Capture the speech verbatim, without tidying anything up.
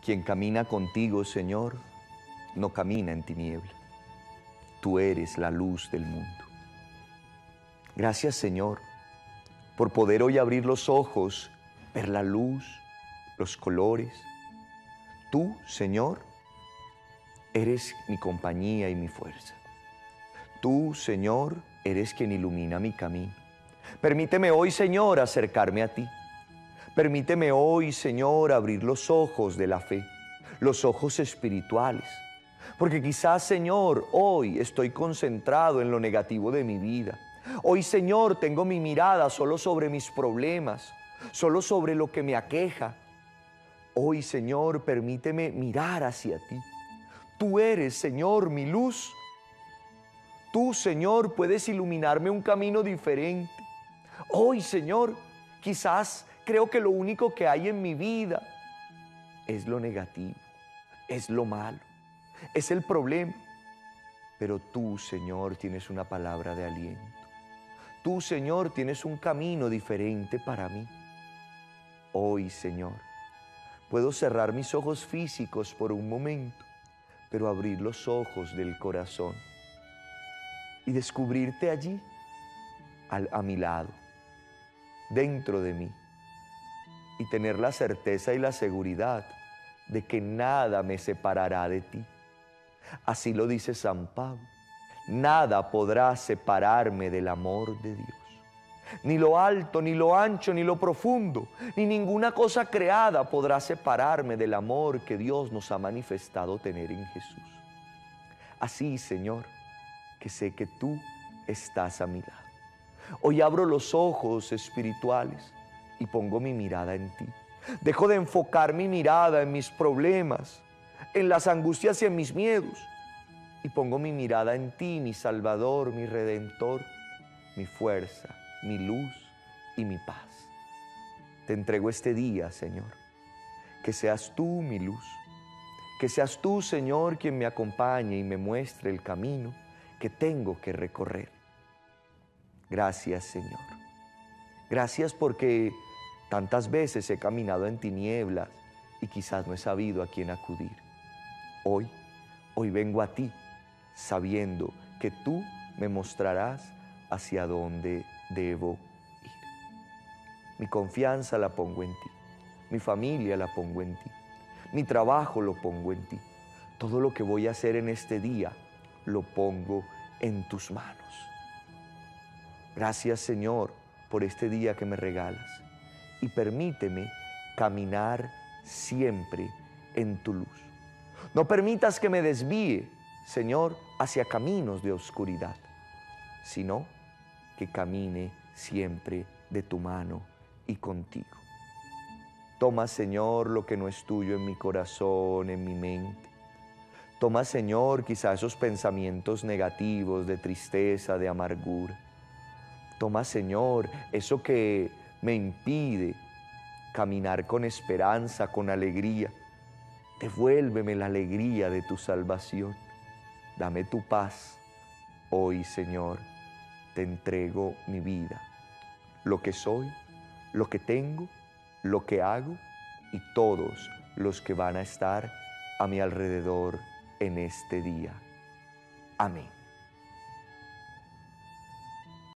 Quien camina contigo, Señor, no camina en tiniebla. Tú eres la luz del mundo. Gracias, Señor, por poder hoy abrir los ojos, ver la luz, los colores. Tú, Señor, eres mi compañía y mi fuerza. Tú, Señor, eres quien ilumina mi camino. Permíteme hoy, Señor, acercarme a ti. Permíteme hoy, Señor, abrir los ojos de la fe, los ojos espirituales. Porque quizás, Señor, hoy estoy concentrado en lo negativo de mi vida. Hoy, Señor, tengo mi mirada solo sobre mis problemas, solo sobre lo que me aqueja. Hoy, Señor, permíteme mirar hacia ti. Tú eres, Señor, mi luz. Tú, Señor, puedes iluminarme un camino diferente. Hoy, Señor, quizás creo que lo único que hay en mi vida es lo negativo, es lo malo, es el problema. Pero tú, Señor, tienes una palabra de aliento. Tú, Señor, tienes un camino diferente para mí. Hoy, Señor, puedo cerrar mis ojos físicos por un momento, pero abrir los ojos del corazón y descubrirte allí, al, a mi lado, dentro de mí, y tener la certeza y la seguridad de que nada me separará de ti. Así lo dice San Pablo: nada podrá separarme del amor de Dios. Ni lo alto, ni lo ancho, ni lo profundo, ni ninguna cosa creada podrá separarme del amor que Dios nos ha manifestado tener en Jesús. Así, Señor, que sé que tú estás a mi lado. Hoy abro los ojos espirituales y pongo mi mirada en ti. Dejo de enfocar mi mirada en mis problemas, en las angustias y en mis miedos, y pongo mi mirada en ti, mi Salvador, mi Redentor, mi fuerza, mi luz y mi paz. Te entrego este día, Señor. Que seas tú mi luz. Que seas tú, Señor, quien me acompañe y me muestre el camino que tengo que recorrer. Gracias, Señor. Gracias porque tantas veces he caminado en tinieblas y quizás no he sabido a quién acudir. Hoy, hoy vengo a ti, sabiendo que tú me mostrarás hacia dónde debo ir. Mi confianza la pongo en ti, mi familia la pongo en ti, mi trabajo lo pongo en ti. Todo lo que voy a hacer en este día lo pongo en tus manos. Gracias, Señor, por este día que me regalas, y permíteme caminar siempre en tu luz. No permitas que me desvíe, Señor, hacia caminos de oscuridad, sino que camine siempre de tu mano y contigo. Toma, Señor, lo que no es tuyo en mi corazón, en mi mente. Toma, Señor, quizá esos pensamientos negativos de tristeza, de amargura. Toma, Señor, eso que me impide caminar con esperanza, con alegría. Devuélveme la alegría de tu salvación. Dame tu paz. Hoy, Señor, te entrego mi vida, lo que soy, lo que tengo, lo que hago y todos los que van a estar a mi alrededor en este día. Amén.